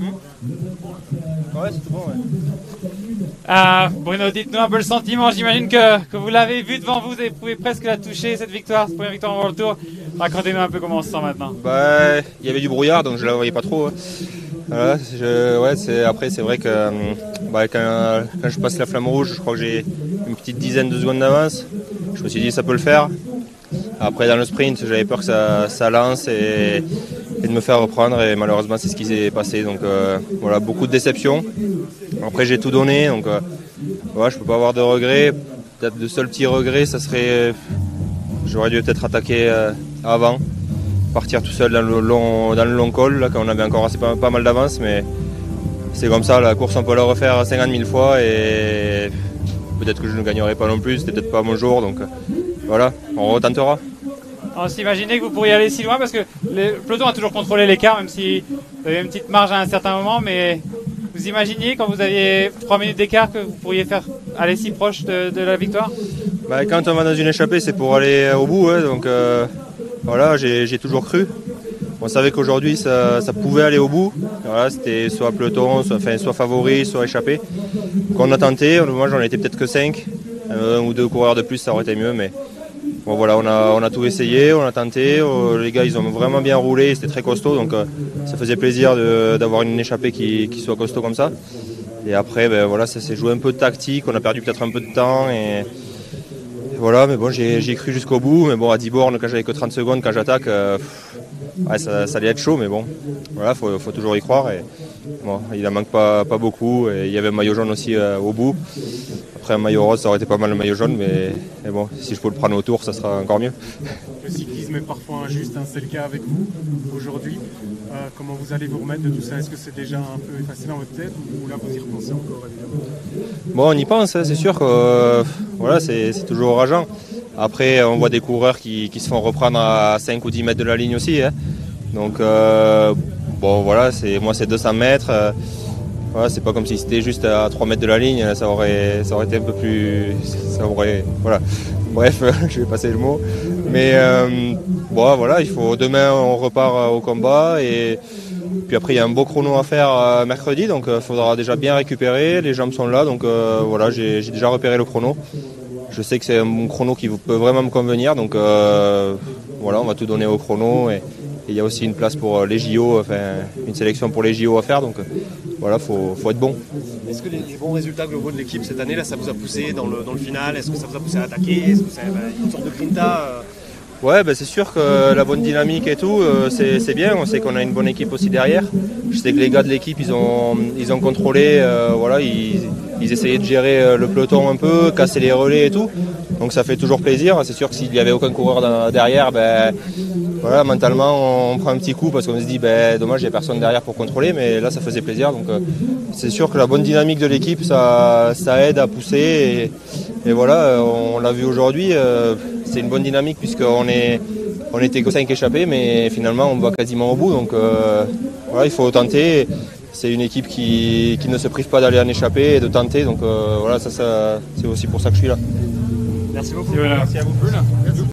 Ouais, c'est tout bon, ouais. Bruno, dites-nous un peu le sentiment. J'imagine que vous l'avez vu devant vous, vous pouvez presque la toucher, cette victoire, cette première victoire en World Tour. Racontez-nous un peu comment on se sent maintenant. Bah, il y avait du brouillard, donc je la voyais pas trop. Voilà, après, c'est vrai que quand je passe la flamme rouge, je crois que j'ai une petite dizaine de secondes d'avance. Je me suis dit ça peut le faire. Après, dans le sprint, j'avais peur que ça lance et de me faire reprendre, et malheureusement c'est ce qui s'est passé. Donc voilà, beaucoup de déception. Après, j'ai tout donné, donc voilà, je peux pas avoir de regrets. Peut-être le seul petit regret, ça serait j'aurais dû peut-être attaquer avant, partir tout seul dans le long col là, quand on avait encore pas mal d'avance, mais c'est comme ça, la course on peut la refaire 50 000 fois et peut-être que je ne gagnerai pas non plus, c'était peut-être pas mon jour, donc voilà, on retentera. On s'imaginait que vous pourriez aller si loin parce que le peloton a toujours contrôlé l'écart, même si vous avez une petite marge à un certain moment, mais vous imaginiez quand vous aviez 3 minutes d'écart que vous pourriez aller si proche de la victoire? Quand on va dans une échappée, c'est pour aller au bout, hein, donc voilà, j'ai toujours cru. On savait qu'aujourd'hui ça pouvait aller au bout. Voilà, c'était soit peloton, soit favori, soit échappé. Donc on a tenté, moi j'en étais peut-être que 5. Un ou deux coureurs de plus, ça aurait été mieux, mais bon voilà, on a tout essayé, on a tenté. Les gars ils ont vraiment bien roulé, c'était très costaud, donc ça faisait plaisir d'avoir une échappée qui soit costaud comme ça. Et après voilà, ça s'est joué un peu de tactique, on a perdu peut-être un peu de temps et voilà, mais bon, j'ai cru jusqu'au bout. Mais bon, à 10 bornes, quand j'avais que 30 secondes, quand j'attaque, ça allait être chaud. Mais bon, voilà, faut toujours y croire. Et bon, il en manque pas beaucoup. Et il y avait un maillot jaune aussi au bout. Après, un maillot rose, ça aurait été pas mal le maillot jaune. Mais bon, si je peux le prendre au tour, ça sera encore mieux. Le cyclisme est parfois injuste, hein, c'est le cas avec vous aujourd'hui. Comment vous allez vous remettre de tout ça? Est-ce que c'est déjà un peu effacé dans votre tête ou là vous y repensez encore évidemment? Bon, on y pense, hein, c'est sûr que voilà, c'est toujours rageant. Après, on voit des coureurs qui se font reprendre à 5 ou 10 mètres de la ligne aussi. Hein. Donc, bon, voilà, moi c'est 200 mètres. Voilà, c'est pas comme si c'était juste à 3 mètres de la ligne. Ça aurait été un peu plus. Voilà. Bref, je vais passer le mot. Mais bon, voilà, demain on repart au combat et puis après il y a un beau chrono à faire mercredi, donc il faudra déjà bien récupérer. Les jambes sont là, donc voilà, j'ai déjà repéré le chrono. Je sais que c'est un chrono qui peut vraiment me convenir, donc voilà, on va tout donner au chrono et il y a aussi une place pour les JO, enfin une sélection pour les JO à faire, donc voilà, faut être bon. Est-ce que les bons résultats globaux de l'équipe cette année, là, ça vous a poussé dans le final? Est-ce que ça vous a poussé à attaquer? Est-ce que c'est une sorte de grinta Ouais, c'est sûr que la bonne dynamique et tout, c'est bien. On sait qu'on a une bonne équipe aussi derrière. Je sais que les gars de l'équipe, ils ont contrôlé, voilà, ils essayaient de gérer le peloton un peu, casser les relais et tout. Donc ça fait toujours plaisir. C'est sûr que s'il n'y avait aucun coureur derrière, voilà, mentalement on prend un petit coup parce qu'on se dit dommage, il n'y a personne derrière pour contrôler, mais là ça faisait plaisir. Donc c'est sûr que la bonne dynamique de l'équipe, ça aide à pousser et voilà, on l'a vu aujourd'hui. C'est une bonne dynamique puisqu'on était que 5 échappés, mais finalement on va quasiment au bout. Donc voilà, il faut tenter. C'est une équipe qui ne se prive pas d'aller en échapper et de tenter. Donc voilà, ça c'est aussi pour ça que je suis là. Merci beaucoup. Merci à vous.